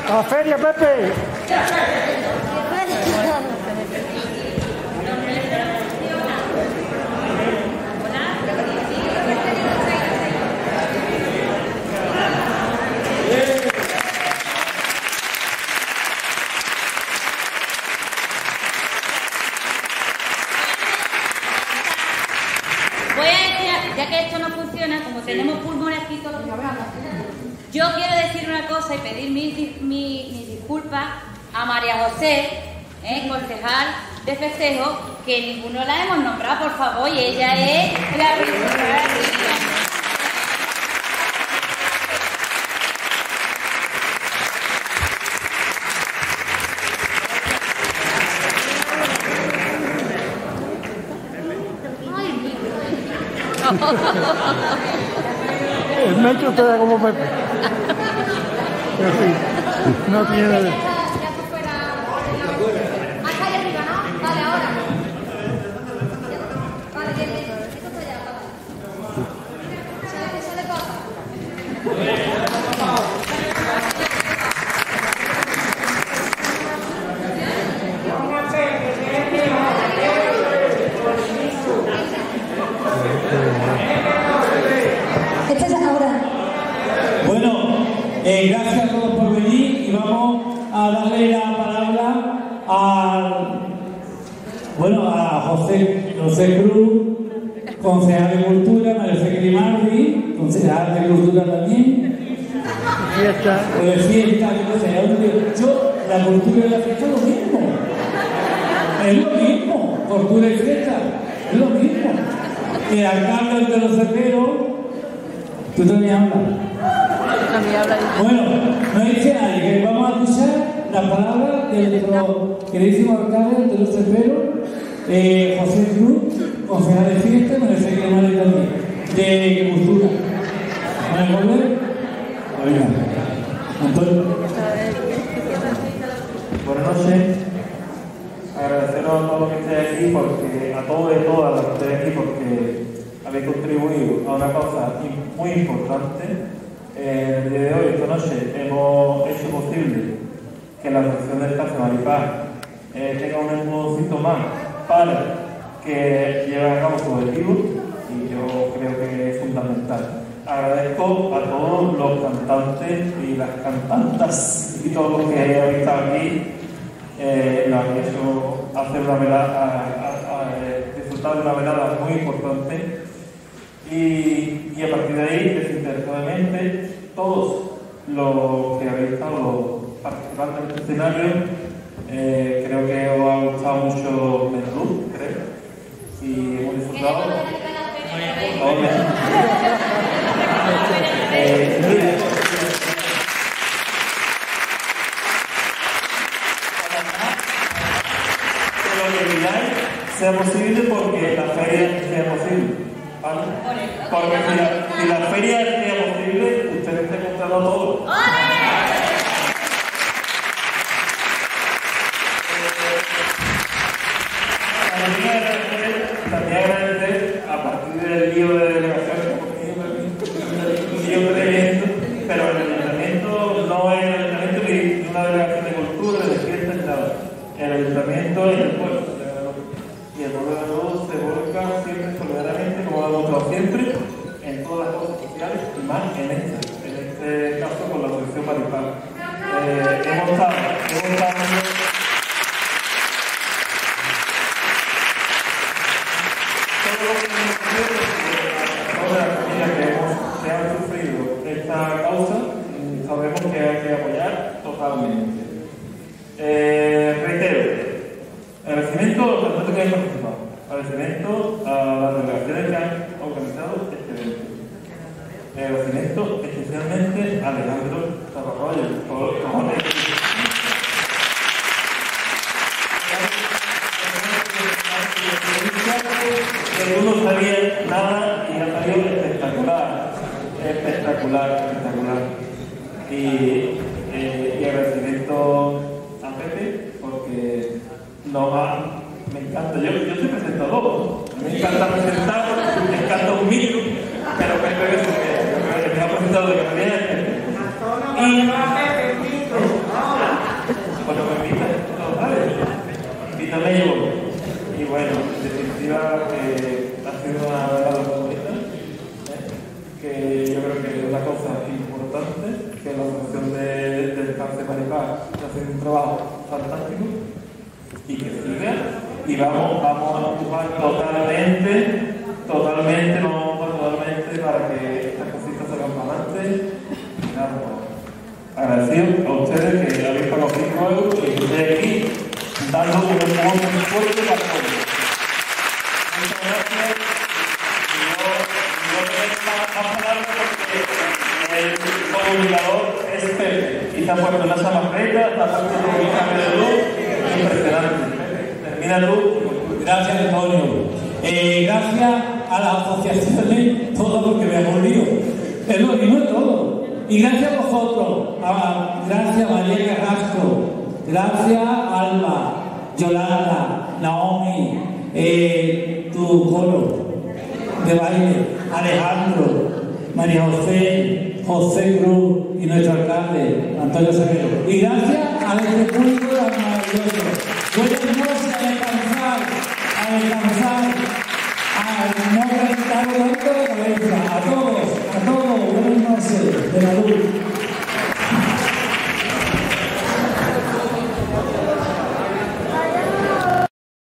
¡A la feria, Pepe! Voy a decir, ya que esto no funciona, como tenemos pulmones aquí todos los programas, yo quiero decir una cosa y pedir mis disculpas a María José, concejal de festejo, que ninguno la hemos nombrado, por favor, y ella es la principal. El metro te da como Pepe. En fin, no tiene... Gracias a todos por venir y vamos a darle la palabra a José Cruz, concejal de Cultura, María José Grimaldi, concejal de Cultura también. Fiesta. O de fiesta, yo, la cultura y la fiesta es lo mismo. Es lo mismo, cultura y fiesta, es lo mismo. El alcalde de los cerveros, tú también hablas. Bueno, no dice nadie, que vamos a escuchar la palabra de nuestro queridísimo alcalde de los cerveros, José Cruz, concejal de fiesta, me parece que no también, de cultura. ¿Van a volver? Venga, Antonio. Buenas noches. Agradeceros a todos los que estéis aquí, porque a todos y todas los que estéis aquí, porque habéis contribuido a una cosa muy importante. El día de hoy, esta noche, hemos hecho posible que la Asociación del Caso Maripaz tenga un empujoncito más para que lleve a cabo su objetivo, y yo creo que es fundamental. Agradezco a todos los cantantes y las cantantas y todos los que hayan estado aquí, nos han hecho hacer una velada, disfrutar de una velada muy importante. Y a partir de ahí, desinteresadamente, todos los que habéis estado participando en este escenario, creo que os ha gustado mucho Meneluz, creo, y hemos disfrutado. Que sea posible, porque la feria sea posible. ¿Vale? Porque si la feria sea posible, ustedes están comprando todo. También agradecer, a partir del lío de delegaciones, pero el ayuntamiento no es el ayuntamiento ni una delegación de cultura, de fiesta, nada. El ayuntamiento es el pueblo. Y el pueblo de todos se volca siempre solidariamente, como lo ha demostrado siempre, en todas las cosas sociales y más en este caso con la Asociación Maripaz. Hemos estado todas las familias que han sufrido esta causa, sabemos que hay que apoyar totalmente. Reitero, agradecimiento a los cantantes que han participado, agradecimiento a las delegaciones que han organizado este evento, agradecimiento especialmente a Alejandro Zaparroyo, todos los cojones. Que tú no sabías nada y ha salido espectacular. Y agradecimiento a Pepe, porque me encanta, yo soy presentador, me encanta presentar, me encanta un micro, pero Pepe es el que me ha presentado de que me viene. también yo. Y bueno, en definitiva, ha sido una velada muy bonita, que yo creo que es una cosa importante, que la Asociación del Cáncer Maripaz está haciendo un trabajo fantástico y que siga. Y vamos a ocupar totalmente para que estas cositas salgan para adelante. Y nada, agradecido a ustedes que habéis conocido y que estéis aquí dando un empujón muy fuerte para todos. Muchas gracias. Y yo tengo más palabras porque el comunicador es Pepe. Y está puesto en la samarreta, está puesto en el cambio de luz. Impresionante. Termina tú. Gracias, Antonio. Gracias a las asociaciones, todo porque me han olido. Es lo mismo todo. Y gracias a vosotros. Gracias, María Carrasco. Gracias, Alba, Yolanda, Naomi, tu coro de baile, Alejandro, María José, José Cruz y nuestro alcalde, Antonio Severo. Y gracias a este público maravilloso. Buenas noches, a descansar, a no calentar tanto la cabeza. A todos, buenas noches, de la luz.